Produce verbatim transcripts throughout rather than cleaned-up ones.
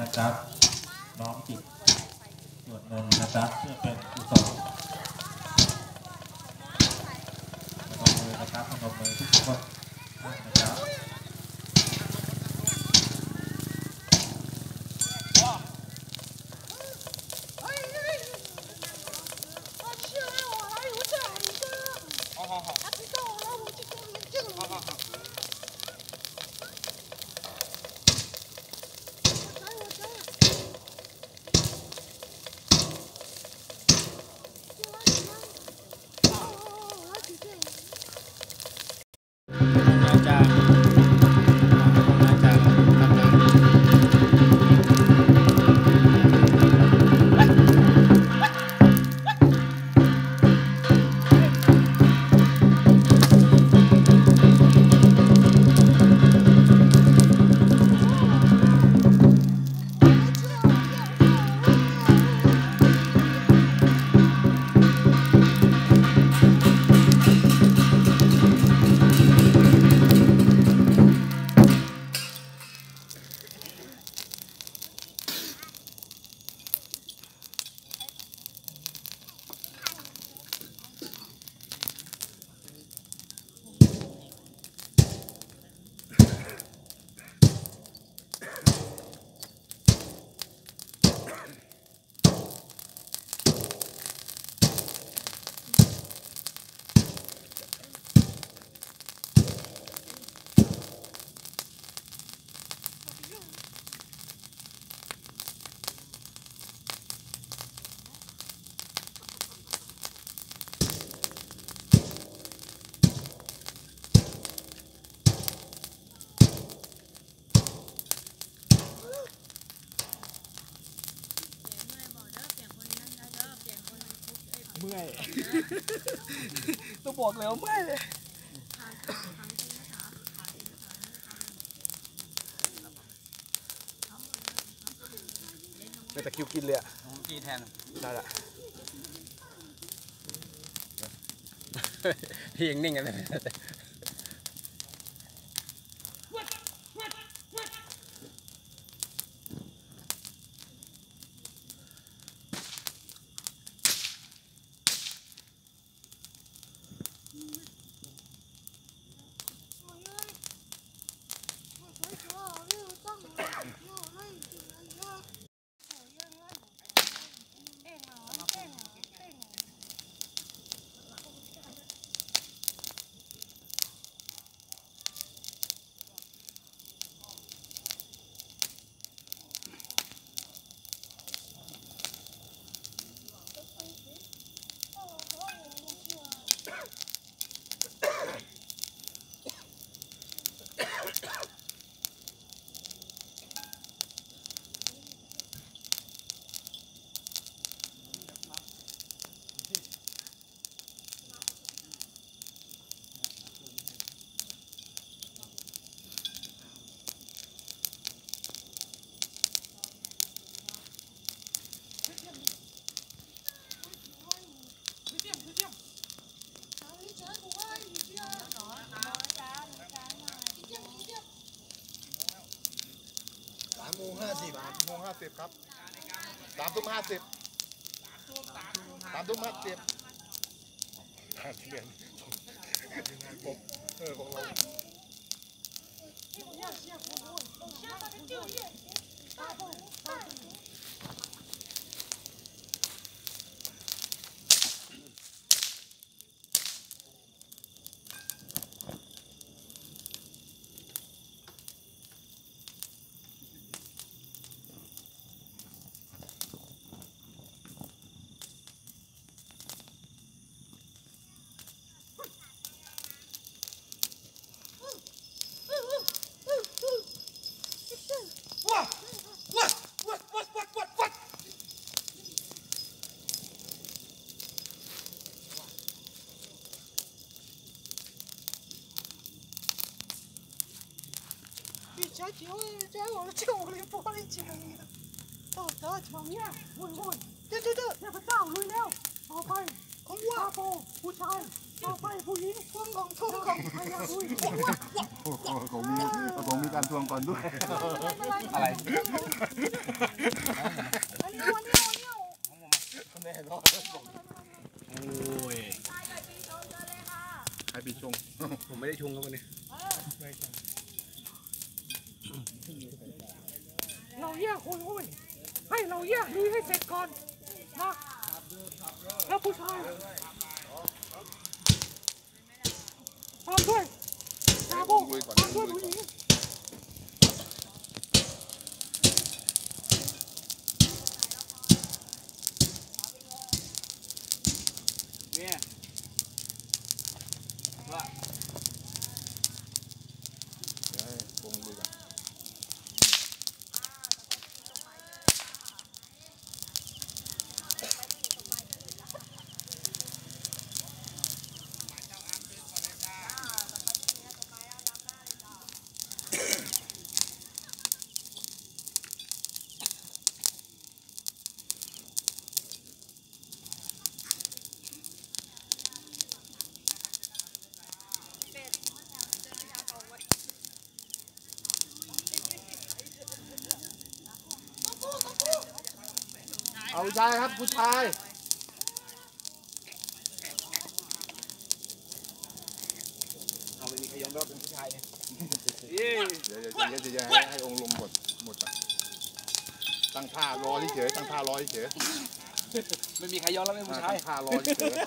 นะครับน้อมจิตส่วนหนึ่งนะครับเพื่อเป็นกุศลพนมมือนะครับพนมมือทุกคนนะครับเมื่อยต้องบอกแล้วเมื่อยเป็นตะคิวกินเลยอ่ะกินแทนได้ละพี่ยังนิ่งกันเลยโมงห้าสิบโมงห้าสิบครับสามทุ่มห้าสิบสามทุ่มห้าสิบขาดเรียนผมเออของเรา加酒，加我的酒里玻璃酒里的，到得场面，混混，对对对，那个道路了，好快， ของว่าโปผู้ชายต่อไปผู้หญิงทวงของทวงของใครอยากคุยของว่าผมมีผมมีการทวงก่อนด้วยอะไรอันนี้วันนี้วันนี้แน่นอนโอ้ยใครปีชงผมไม่ได้ชงครับวันนี้เราแยกคุยเว้ยให้เราแยกลุยให้เสร็จก่อนนะแล้วผู้ชายตามด้วยตามด้วยตามด้วยผู้หญิงเนี่ยว่าเดี๋ยวให้วงลุยกัน เอาผู้ชายครับผู้ชายเอาไม่มีใครยอมรับเป็นผู้ชายเนี่ยเดี๋ยวเดี๋ยวเดี๋ยวเดี๋ยวให้ให้องค์ลงหมดหมดก่อนตั้งท่ารอเฉยตั้งท่ารอเฉยไม่มีใครยอมรับเป็นผู้ชายตั้งท่ารอเฉย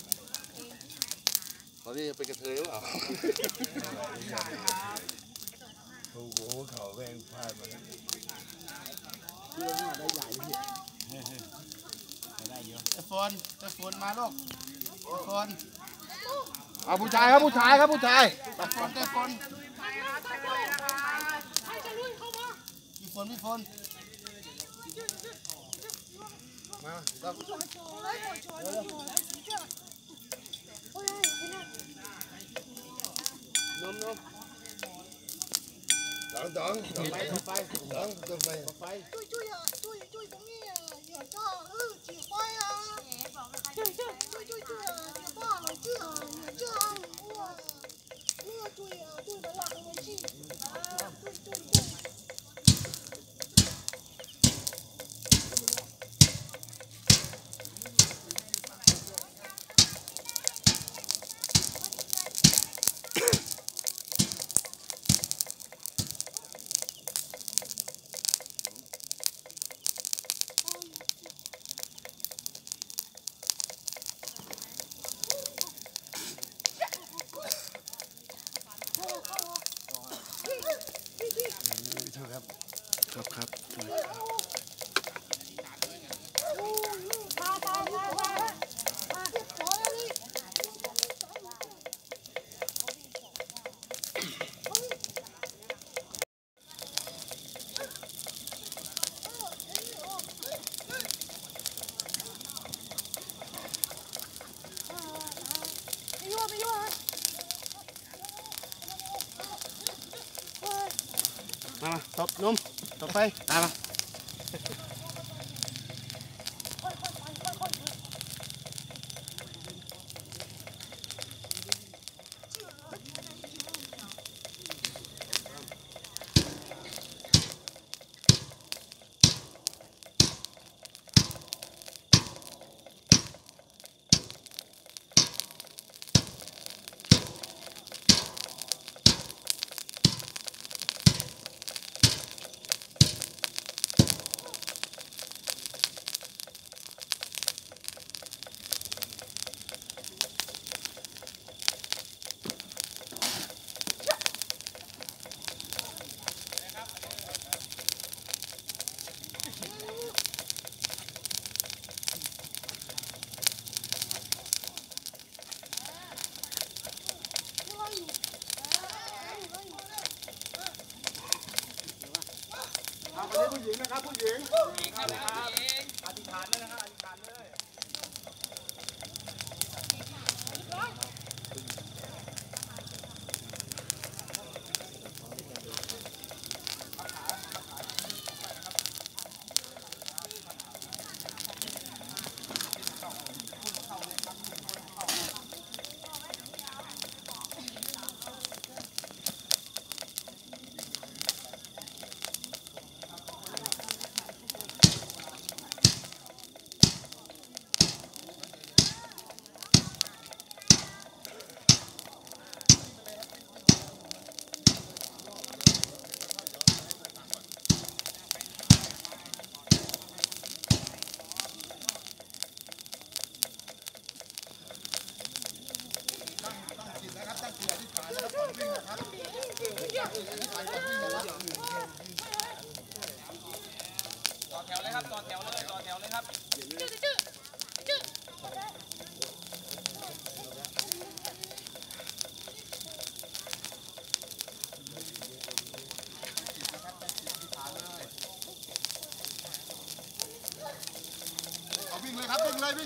ตอนนี้เป็นกระเทยหรือเปล่าโอ้โหเขาแม่งพลาดมาแล้วโฟนจะโฟนมาลูกโฟนเอาผู้ชายครับผู้ชายครับผู้ชายโฟนจะโฟนให้จะลุยเข้ามามีโฟนมีโฟนมาต้อง来我来我来几个哎呀你看นมนมดองดองดองไปดองไปดองดองไปไป对对呀对对同意呀也大嗯几块呀对对对对对呀也大了这也这哇那对呀对的拉回去啊对对对ครับครับครับ没用没用啊！ มามาตบนมตบไปตามมาผู้หญิงนะครับผู้หญิงอธิษฐานเลยนะครับอธิษฐานเลยเ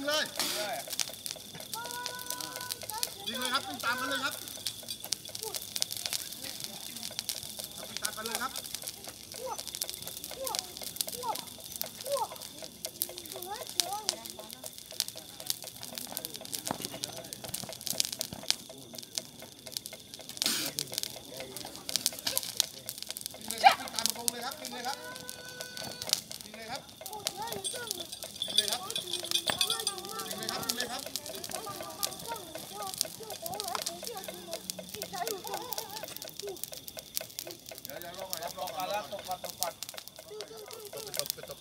วิ่งเลยวิ่งเลยครับวิ่งตามกันเลยครับวิ่งตามกันเลยครับตามกรงเลยครับวิ่งเลยครับวิ่งเลยครับวิ่งเลยครับวิ่งเลยครับวิ่งเลยครับเดี๋ยวเดี๋ยวรอก่อนครับรอก่อนแล้วตกก่อนตกก่อนตกไปตกไปตก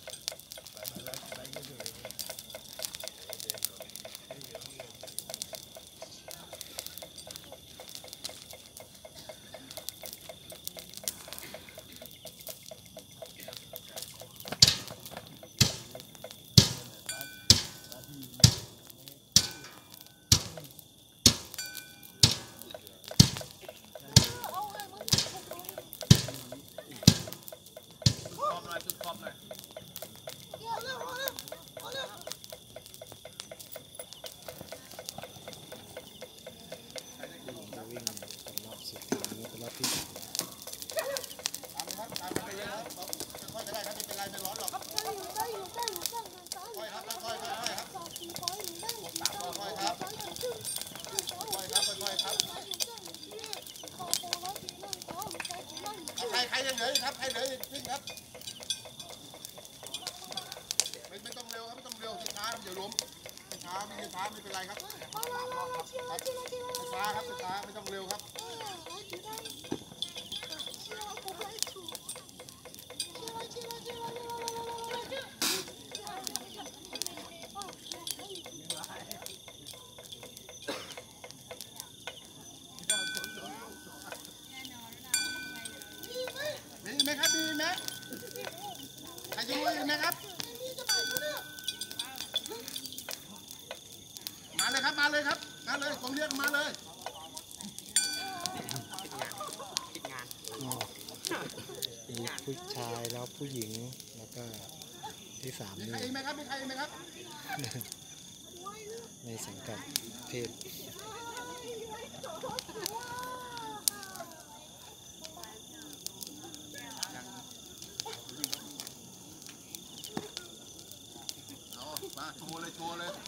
ใครใครยังเหลือครับใครเหลือวิ่งครับไม่ไม่ต้องเร็วครับไม่ต้องเร็วช้าเดี๋ยวล้มช้าไม่ช้าไม่เป็นไรครับช้าครับช้าไม่ต้องเร็วครับมีไหมครับมีไหมใครจะรู้ไหมครับมาเลยครับมาเลยครับมาเลยกองเรียกมาเลยมีผู้ชายแล้วผู้หญิงแล้วก็ที่สามมีนี่ใครไหมครับมีใครไหมครับในสังกัดเพศเอามาโชว์เลยโชว์เลย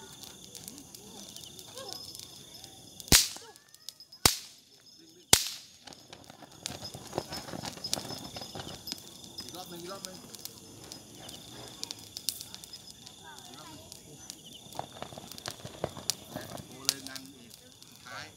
อีกรอบหนึ่งอีกรอบหนึ่งโชว์เลยนางอีกท้าย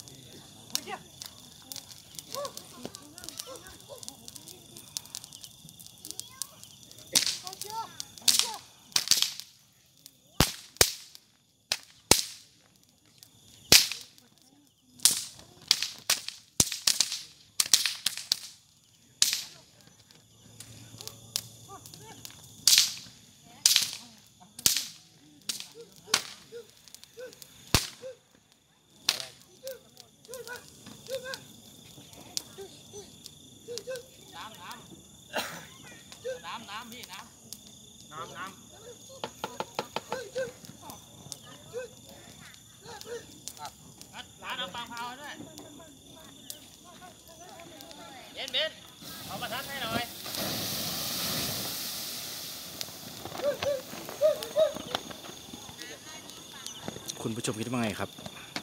คุณผู้ชมคิดว่าไงครับ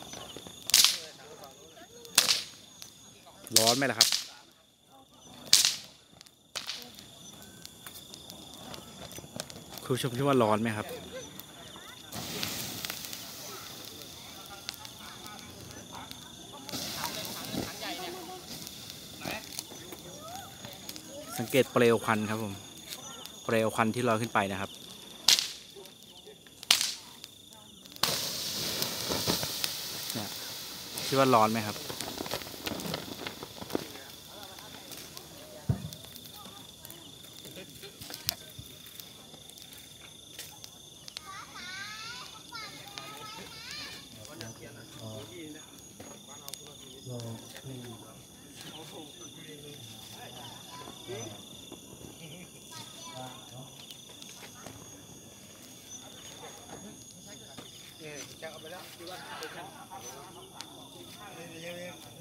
ร้อนไหมล่ะครับคุณผู้ชมคิดว่าร้อนไหมครับสังเกตเปลวควันครับผมเปลวควันที่ลอยขึ้นไปนะครับเนี่ยคิดว่าร้อนไหมครับเอาไปแล้วดูว่าเป็นชั้นนี่นี่นี่